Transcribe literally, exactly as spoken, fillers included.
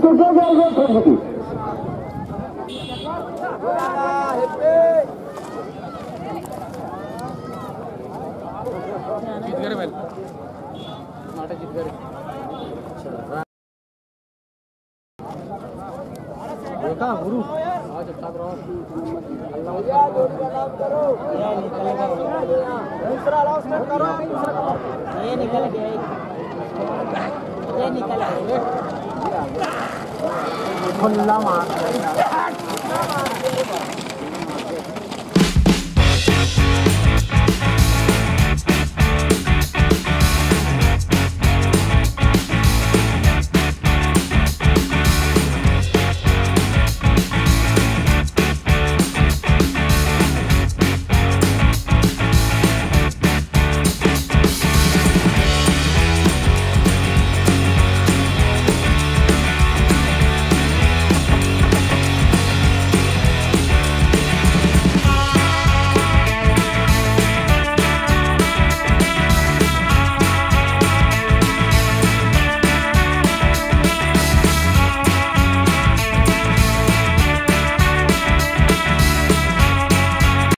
दो जाएगा फिर जीत गए बैल नाटक जीत गए देखा गुरु आज अच्छा करो ये निकल गया ये निकल गया खुला मार